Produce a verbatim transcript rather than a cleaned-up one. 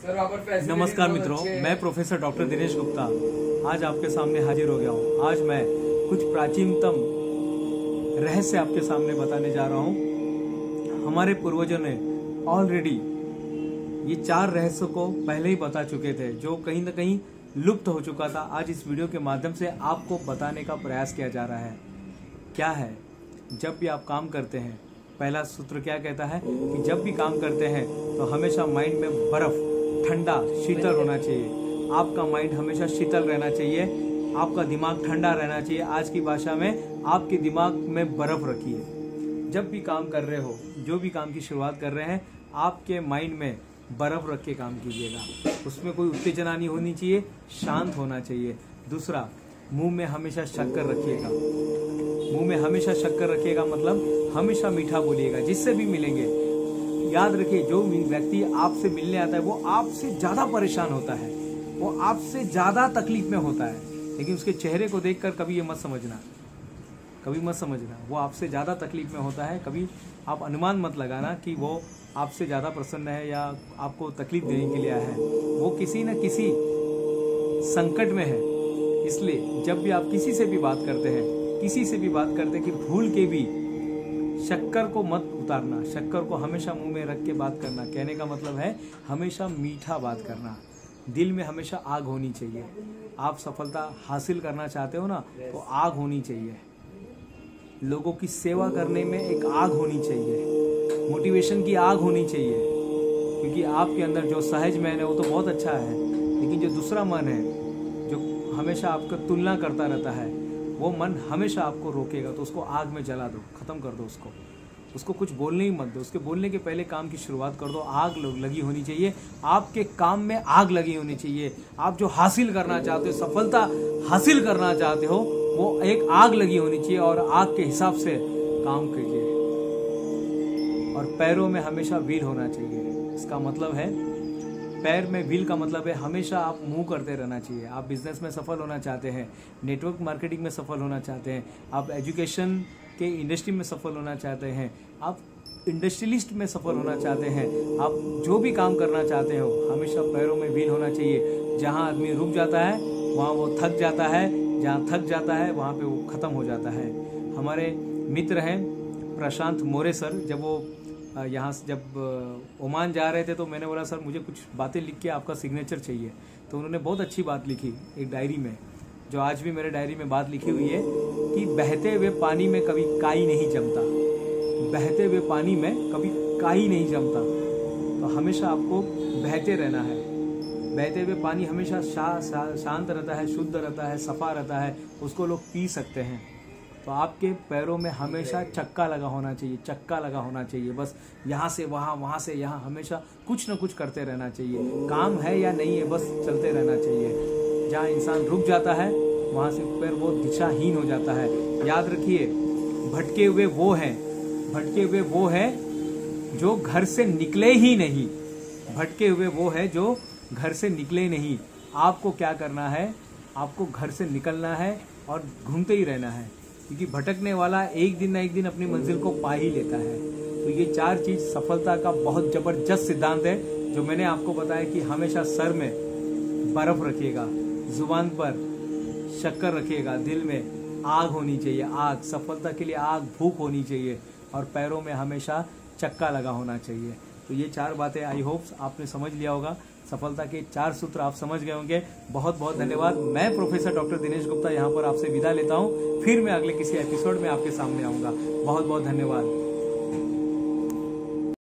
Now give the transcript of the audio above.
नमस्कार मित्रों, मैं प्रोफेसर डॉक्टर दिनेश गुप्ता आज आपके सामने हाजिर हो गया हूँ। आज मैं कुछ प्राचीनतम रहस्य आपके सामने बताने जा रहा हूँ। हमारे पूर्वजों ने ऑलरेडी ये चार रहस्यों को पहले ही बता चुके थे, जो कहीं न कहीं लुप्त हो चुका था। आज इस वीडियो के माध्यम से आपको बताने का प्रयास किया जा रहा है। क्या है? जब भी आप काम करते हैं, पहला सूत्र क्या कहता है कि जब भी काम करते हैं तो हमेशा माइंड में बर्फ, ठंडा, शीतल होना चाहिए। आपका माइंड हमेशा शीतल रहना चाहिए, आपका दिमाग ठंडा रहना चाहिए। आज की भाषा में आपके दिमाग में बर्फ रखिए। जब भी काम कर रहे हो, जो भी काम की शुरुआत कर रहे हैं, आपके माइंड में बर्फ रख के काम कीजिएगा। उसमें कोई उत्तेजना नहीं होनी चाहिए, शांत होना चाहिए। दूसरा, मुंह में हमेशा शक्कर रखिएगा। मुंह में हमेशा शक्कर रखिएगा मतलब हमेशा मीठा बोलिएगा। जिससे भी मिलेंगे, याद रखिए, जो व्यक्ति आपसे मिलने आता है वो आपसे ज्यादा परेशान होता है, वो आपसे ज्यादा तकलीफ में होता है, लेकिन उसके चेहरे को देखकर कभी ये मत समझना, कभी मत समझना वो आपसे ज्यादा तकलीफ में होता है। कभी आप अनुमान मत लगाना कि वो आपसे ज्यादा प्रसन्न है या आपको तकलीफ देने के लिए आया है। वो किसी न किसी संकट में है। इसलिए जब भी आप किसी से भी बात करते हैं, किसी से भी बात करते हैं, कि भूल के भी शक्कर को मत उतारना। शक्कर को हमेशा मुंह में रख के बात करना। कहने का मतलब है हमेशा मीठा बात करना। दिल में हमेशा आग होनी चाहिए। आप सफलता हासिल करना चाहते हो ना, तो आग होनी चाहिए। लोगों की सेवा करने में एक आग होनी चाहिए, मोटिवेशन की आग होनी चाहिए। क्योंकि आपके अंदर जो सहज मन है वो तो बहुत अच्छा है, लेकिन जो दूसरा मन है, जो हमेशा आपका तुलना करता रहता है, वो मन हमेशा आपको रोकेगा। तो उसको आग में जला दो, खत्म कर दो उसको। उसको कुछ बोलने ही मत दो। उसके बोलने के पहले काम की शुरुआत कर दो। आग लगी होनी चाहिए, आपके काम में आग लगी होनी चाहिए। आप जो हासिल करना चाहते हो, सफलता हासिल करना चाहते हो, वो एक आग लगी होनी चाहिए और आग के हिसाब से काम कीजिए। और पैरों में हमेशा व्हील होना चाहिए। इसका मतलब है, पैर में व्हील का मतलब है हमेशा आप मूव करते रहना चाहिए। आप बिजनेस में सफल होना चाहते हैं, नेटवर्क मार्केटिंग में सफल होना चाहते हैं, आप एजुकेशन के इंडस्ट्री में सफल होना चाहते हैं, आप इंडस्ट्रियलिस्ट में सफल होना चाहते हैं, आप जो भी काम करना चाहते हो, हमेशा पैरों में व्हील होना चाहिए। जहां आदमी रुक जाता है वहां वो थक जाता है, जहां थक जाता है वहां पे वो खत्म हो जाता है। हमारे मित्र हैं प्रशांत मोरे सर, जब वो यहाँ से जब ओमान जा रहे थे तो मैंने बोला, सर मुझे कुछ बातें लिख के आपका सिग्नेचर चाहिए। तो उन्होंने बहुत अच्छी बात लिखी एक डायरी में, जो आज भी मेरे डायरी में बात लिखी हुई है कि बहते हुए पानी में कभी काई नहीं जमता। बहते हुए पानी में कभी काई नहीं जमता। तो हमेशा आपको बहते रहना है। बहते हुए पानी हमेशा शा, शा, शांत रहता है, शुद्ध रहता है, सफा रहता है, उसको लोग पी सकते हैं। तो आपके पैरों में हमेशा चक्का लगा होना चाहिए, चक्का लगा होना चाहिए। बस यहाँ से वहाँ, वहाँ से यहाँ, हमेशा कुछ न कुछ करते रहना चाहिए। काम है या नहीं है, बस चलते रहना चाहिए। जहाँ इंसान रुक जाता है वहाँ से पैर वो दिशाहीन हो जाता है। याद रखिए, भटके हुए वो हैं, भटके हुए वो है जो घर से निकले ही नहीं। भटके हुए वो है जो घर से निकले नहीं। आपको क्या करना है? आपको घर से निकलना है और घूमते ही रहना है, क्योंकि भटकने वाला एक दिन ना एक दिन अपनी मंजिल को पा ही लेता है। तो ये चार चीज सफलता का बहुत जबरदस्त सिद्धांत है, जो मैंने आपको बताया कि हमेशा सर में बर्फ रखिएगा, जुबान पर शक्कर रखिएगा, दिल में आग होनी चाहिए, आग, सफलता के लिए आग, भूख होनी चाहिए, और पैरों में हमेशा चक्का लगा होना चाहिए। तो ये चार बातें आई होप आपने समझ लिया होगा। सफलता के चार सूत्र आप समझ गए होंगे। बहुत बहुत धन्यवाद। मैं प्रोफेसर डॉक्टर दिनेश गुप्ता यहाँ पर आपसे विदा लेता हूँ। फिर मैं अगले किसी एपिसोड में आपके सामने आऊँगा। बहुत बहुत धन्यवाद।